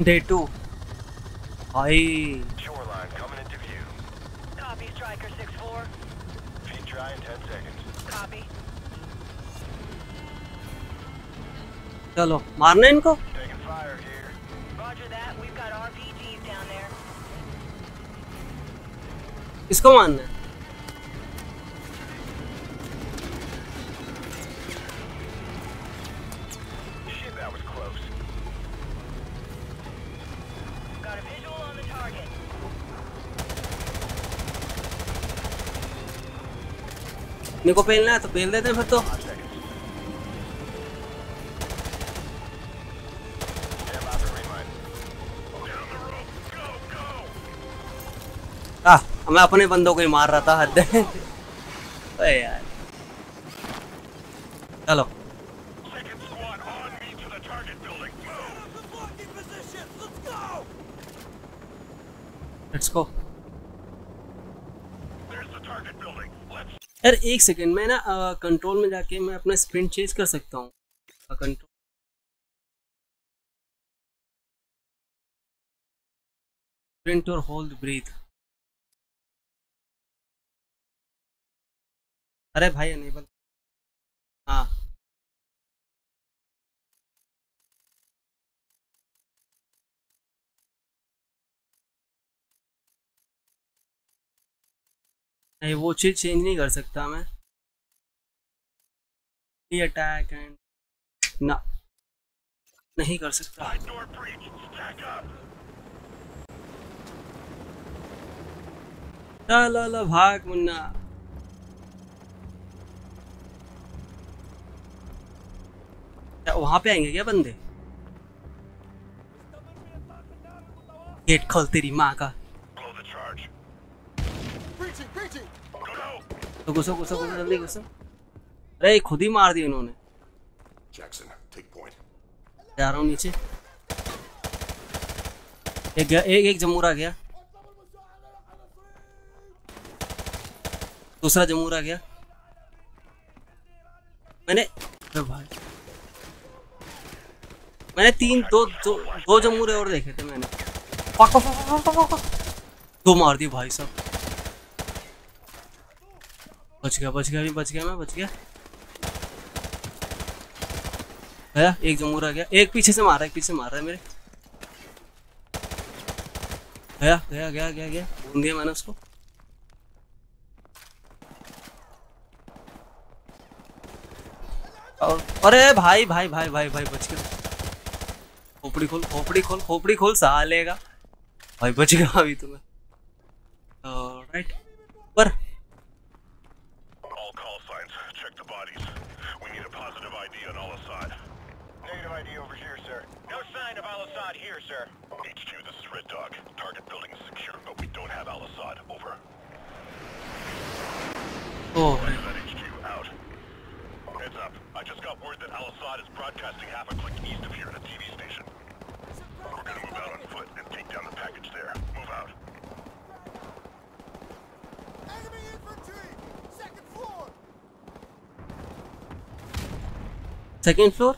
Day 2 भाई। Shoreline coming into view. Copy, Striker 6-4. Feet dry in 10 seconds. Copy. चलो मारना है इनको। Taking fire here. Roger that. We've got RPGs down there. इसको मारना है। Shit, that was close. Got a visual on the target. इनको पेलना है तो पेल देते हैं फिर तो। 5 seconds. Stand by for reline. Down the rope. Go, go. मैं अपने बंदों को ही मार रहा था हद है। अरे यार चलो Second squad on me to the target building. Move. Let's go. There's the target building. Let's. यार एक सेकंड में ना कंट्रोल में जाके मैं अपना स्प्रिंट चेंज कर सकता हूँ। कंट्रोल स्प्रिंट और होल्ड ब्रीथ। अरे भाई अनेबल। हाँ नहीं वो चीज चेंज नहीं कर सकता मैं। अटैक एंड ना नहीं कर सकता। Side door breach. Stack up. चलो भाग मुन्ना। क्या वहां पे आएंगे क्या बंदे? गेट खोल तेरी माँ का। Blow the charge. Go. तो घुसो घुसो घुसो जल्दी घुसो। अरे खुद ही मार दिया इन्होंने। Jackson, take point. जा रहा हूँ नीचे। एक गया, एक जमूर आ गया। दूसरा जमूर आ गया। मैंने दो जमूरे और देखे थे मैंने। दो मार दिए भाई साहब। बच गया मैं बच गया। है एक जमूर आ गया। एक पीछे से मार रहा है मेरे। गया भून दिया मैंने उसको। और अरे भाई बच गया। खोपड़ी खोल सालेगा। भाई बच गया अभी तुम्हें। राइट पर All call signs. Check the bodies. We need a positive ID on Al-Assad. Negative ID over here, sir. No sign of Al-Assad here, sir. HQ, this is Red Dog. Target building is secure, but we don't have Al-Assad. Over. oh That HQ out. Heads up. I just got word that Al-Assad is broadcasting half a click east of here at a TV station. We're gonna move out on foot and take down the package there. Move out. Enemy infantry! Second floor! Second floor.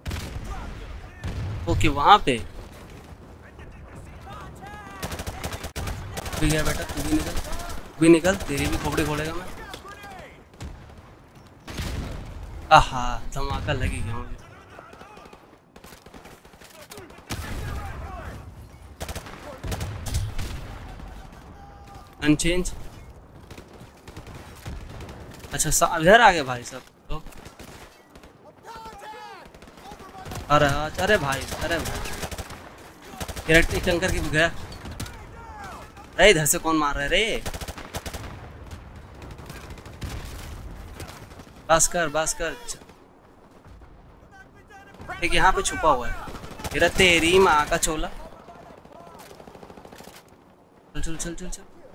Okay वहां पे भी गया बेटा। तू भी निकल तेरी भी खोपड़ी खोलेगा मैं। आहा धमाका लगी गया मुझे। अनचेंज। अच्छा इधर आ गए भाई सब लोग। अरे भाई इलेक्ट्रिक टंकर की भी गया। अरे इधर से कौन मार रहा है रे? बस कर। एक यहाँ पे छुपा हुआ है। तेरा तेरी माँ का चोला। चल।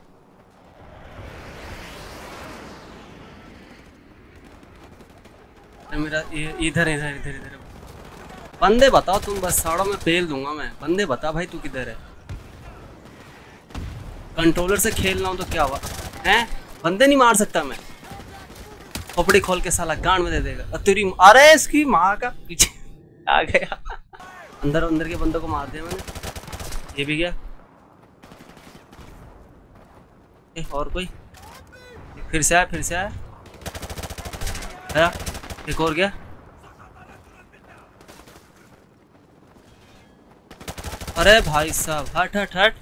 मेरा इधर बंदे बताओ तुम। बस साड़ों में पेल दूंगा मैं। बंदे बता भाई तू किधर है? कंट्रोलर से खेल रहा हूँ तो क्या हुआ हैं? बंदे नहीं मार सकता मैं? खोपड़ी खोल के साला गांड में दे देगा। तेरी अरे इसकी माँ का पीछे आ गया। अंदर के बंदों को मार दिया मैंने। ये भी गया। और कोई? फिर से आया, फिर से आया। आया, एक और गया। अरे भाई साहब, हट हट हट।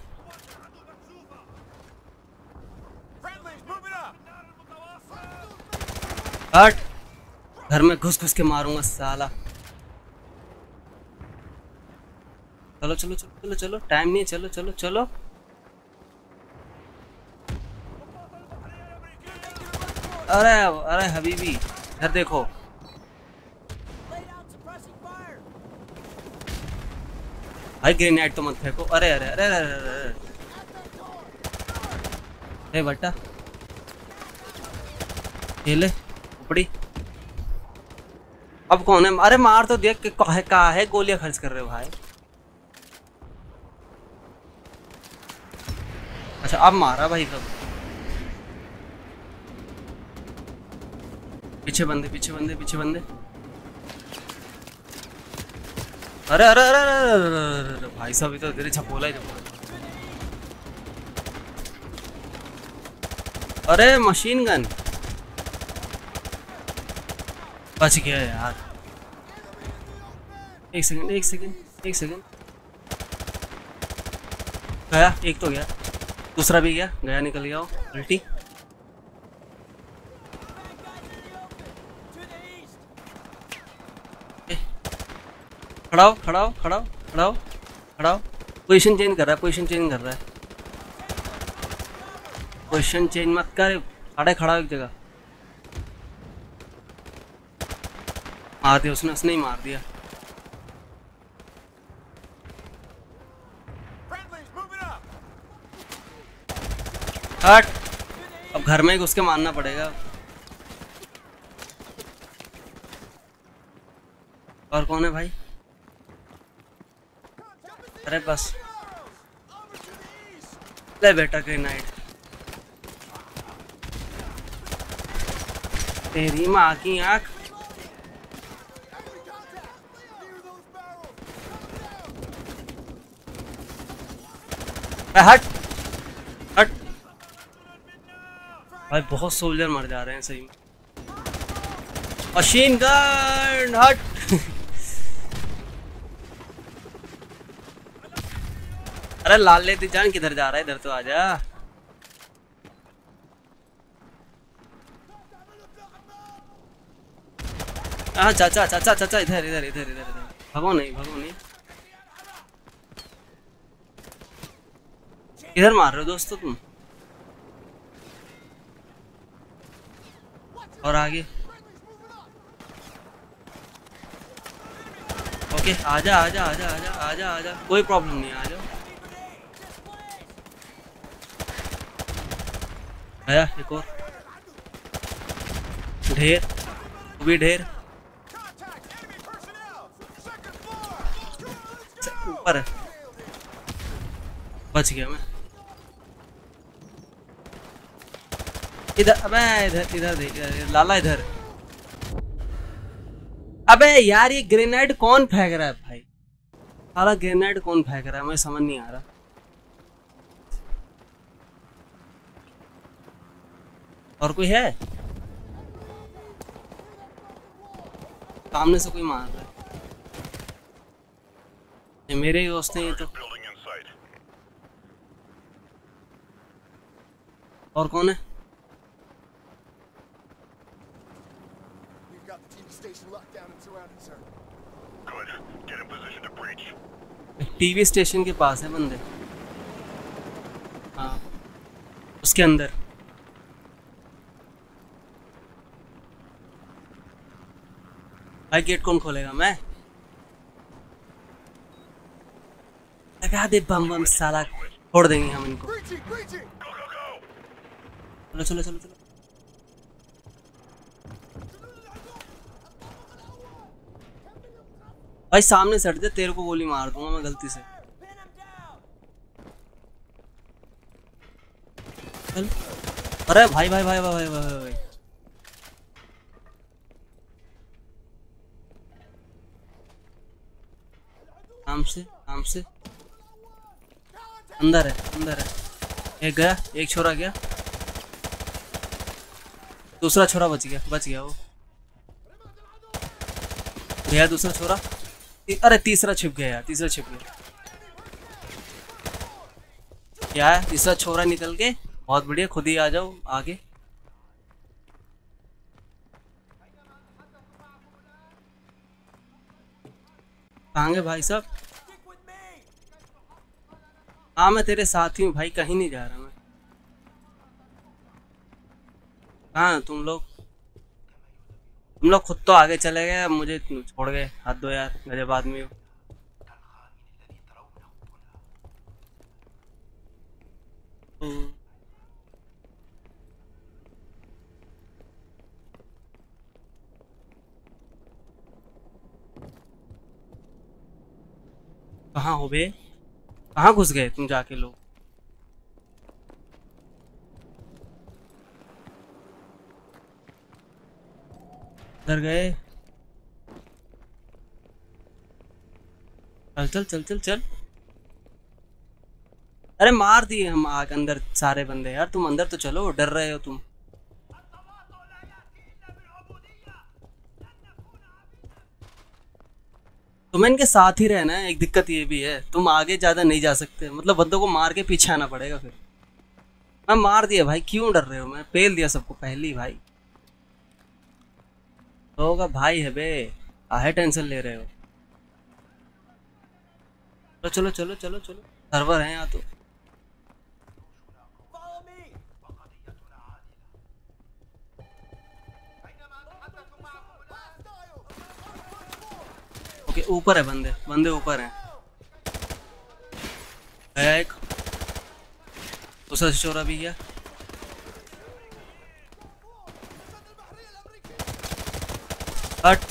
हट, घर में घुस घुस के मारूंगा साला। चलो चलो चलो चलो चलो, टाइम नहीं है, चलो चलो चलो। अरे अरे हबीबी, इधर देखो। भाई ग्रेनेड तो मत फेंको। अरे अरे अरे अरे अरे अरे, अरे बट्टा ये ले उपड़ी। अब कौन है? अरे मार तो देख, कहा है गोलियां खर्च कर रहे हो भाई। अच्छा अब मारा भाई कब? पीछे बंदे, पीछे बंदे, पीछे बंदे। अरे अरे अरे अरे अरे अरे अरे भाई साहब, इधर तेरे छपोला ही छपोला। अरे मशीन गन बच गया यार। एक सेकंड, एक सेकंड, एक सेकंड। गया, एक तो गया, दूसरा भी गया। गया, निकल गया वो उल्टी। खड़ा हो, खड़ा हो, खड़ा हो, खड़ा हो, खड़ा हो। पोजीशन चेंज कर रहा है, पोजीशन चेंज कर रहा है। पोजीशन चेंज मत कर, खड़ा खड़ा एक जगह। मार दिया उसने, उसने ही मार दिया। हट, अब घर में घुस के मारना पड़ेगा। और कौन है भाई? अरे बस ले बेटा ग्रेनाइड। तेरी माँ की आँख। हट हट भाई, बहुत सोल्जर मर जा रहे हैं सही में। मशीन गन हट। अरे लाल लेती जान, किधर जा रहा है? इधर तो आजा। हाँ चाचा चाचा चाचा, इधर इधर इधर इधर इधर। भगो नहीं, भगो नहीं। इधर मार रहे हो दोस्तों तुम? और आगे। ओके, आजा आजा आजा आजा आजा आजा, कोई प्रॉब्लम नहीं, आ जाओ। आया एक और ढेर, वो भी ढेर। ऊपर है, बच गया मैं। इधर, अबे इधर इधर देख लाला, इधर। अबे यार, ये ग्रेनेड कौन फेंक रहा है भाई? साला ग्रेनेड कौन फेंक रहा है, मुझे समझ नहीं आ रहा। और कोई है? सामने से कोई मार रहा है। ये मेरे ही दोस्त हैं ये तो। और कौन है? टीवी स्टेशन के पास है बंदे। हाँ, उसके अंदर। भाई गेट कौन खोलेगा? मैं लगा दे बम बम, साला छोड़ देंगे हम इनको। चलो चलो चलो चलो। भाई सामने से हट जा, तेरे को गोली मार दूंगा मैं गलती से। चल। अरे भाई भाई भाई भाई भाई भाई, भाई। आराम से आराम से। अंदर है, अंदर है। एक गया, एक छोरा गया, दूसरा छोरा बच गया, बच गया वो। गया दूसरा छोरा। अरे तीसरा छिप गया यार, तीसरा छिप गया। क्या है, तीसरा छोरा निकल के। बहुत बढ़िया, खुद ही आ जाओ आगे। कहाँ गए भाई साहब? हाँ मैं तेरे साथ ही हूँ भाई, कहीं नहीं जा रहा मैं। हाँ तुम लोग खुद तो आगे चले गए, अब मुझे छोड़ गए। हाथ दो यार, गजब आदमी हो। कहाँ हो बे? कहाँ घुस गए तुम जाके लोग? उधर गए। चल चल चल चल चल। अरे मार दिए हम आग अंदर सारे बंदे यार, तुम अंदर तो चलो, डर रहे हो तुम। तुम्हें इनके साथ ही रहना है। एक दिक्कत ये भी है, तुम आगे ज्यादा नहीं जा सकते, मतलब बंदों को मार के पीछे आना पड़ेगा फिर। मैं मार दिया भाई, क्यों डर रहे हो? मैं पेल दिया सबको पहले ही भाई। तो होगा भाई है बे, काहे टेंशन ले रहे हो? तो चलो चलो चलो चलो, सर्वर है यहाँ तो। ओके ऊपर है बंदे, बंदे ऊपर हैं। गया एक, दूसरा छोरा भी गया। हट।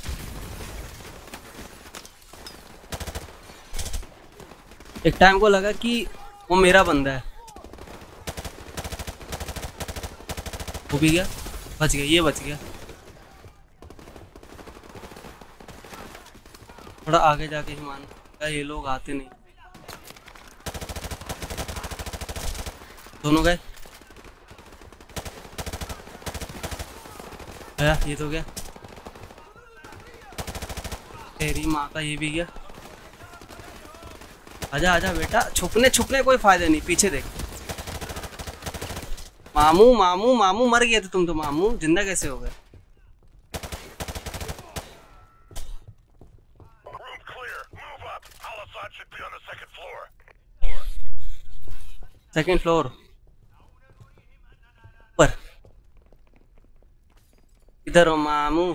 एक टाइम को लगा कि वो मेरा बंदा है, वो भी गया, बच गया, ये बच गया। थोड़ा आगे जाके ही मान, ये लोग आते नहीं। दोनों गए। गया, ये तो गया। तेरी माँ का ये भी गया। आजा आजा बेटा, छुपने छुपने कोई फायदा नहीं, पीछे देख। मामू मामू मामू मर गए थे तुम तो, मामू जिंदा कैसे हो गए? सेकेंड फ्लोर पर। इधर हो मामू।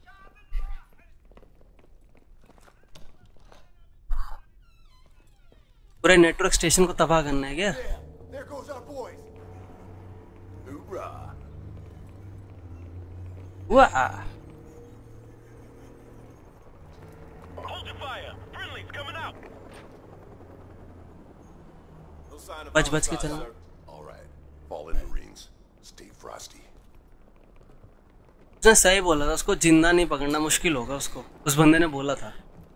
पूरे नेटवर्क स्टेशन को तबाह करना है क्या? There goes our boys. Hoorah! वाह। Hold your fire! Friendly's coming out! No sign of बच के outside, चलना। sir. All right. Fall in, Marines. Stay frosty. उसने सही बोला था, उसको जिंदा नहीं पकड़ना मुश्किल होगा उसको, उस बंदे ने बोला था।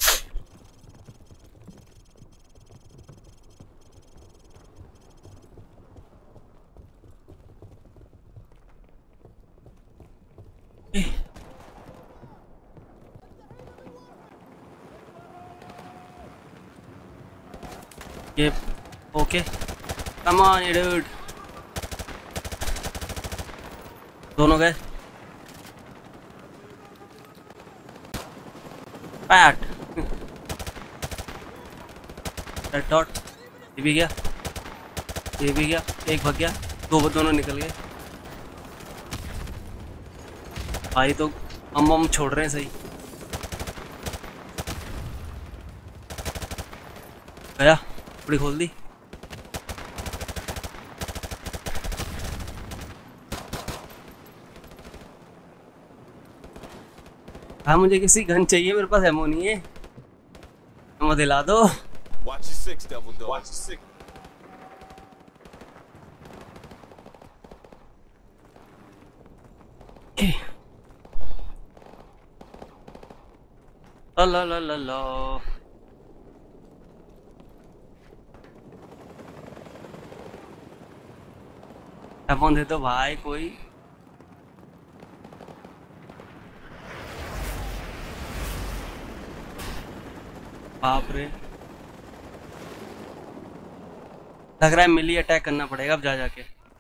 ये ओके, कम ऑन डूड। दोनों गए। पैट डॉट। ये भी गया, ये भी गया, एक भाग गया, दोनों निकल गए भाई। तो हम छोड़ रहे हैं सही। गया, पूरी खोल दी। हाँ मुझे किसी गन चाहिए, मेरे पास एमो नहीं है, एमो दिला दो। Watch your six, double dog. Watch your six. ला ला ला ला। फोन दे दो भाई कोई। बाप रे, लग रहा है मिली अटैक करना पड़ेगा अब जा जाके।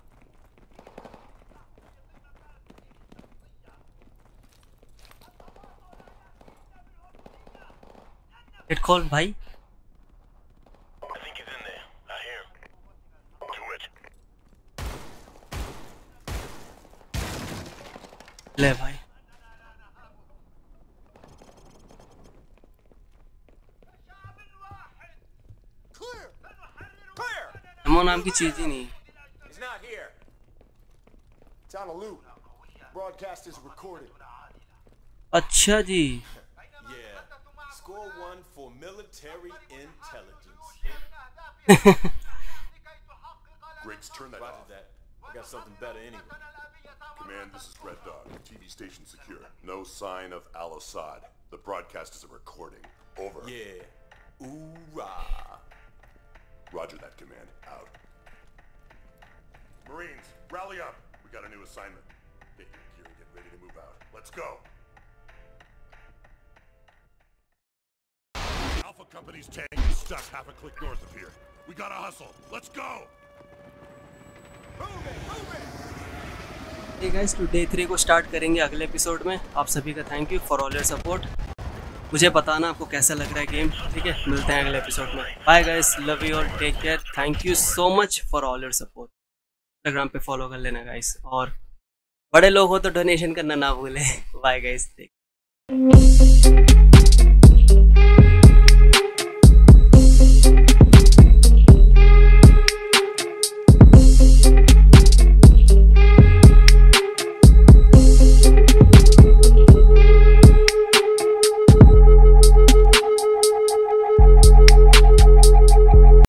गेट खोल भाई। I think he's in there. I hear him. Do it. ले भाई, Clear! Clear! एमओ नाम की चीज ही नहीं। He's not here. It's on a loop. Broadcast is recorded. अच्छा जी, Yeah. Score 1 for military intelligence. Griggs, turn that Roger off. that. I got something better anyway. Command, this is Red Dog. TV station secure. No sign of Al-Assad. The broadcast is a recording. Over. Yeah. Ooh-rah. Roger that, Command. Out. Marines, rally up. We got a new assignment. Get your gear and get ready to move out. Let's go. Alpha Company's tank is stuck half a click north of here. We gotta hustle. Let's go. Move it! Move it! ठीक है guys, तो day 3 को start करेंगे अगले episode में। आप सभी का thank you for all your support. मुझे बताना आपको कैसा लग रहा है गेम। ठीक है, मिलते हैं अगले एपिसोड में। Bye guys, love you all, take care, thank you so much for all your support. Instagram पे फॉलो कर लेना गाइस, और बड़े लोग हो तो डोनेशन करना ना भूलें। Bye guys.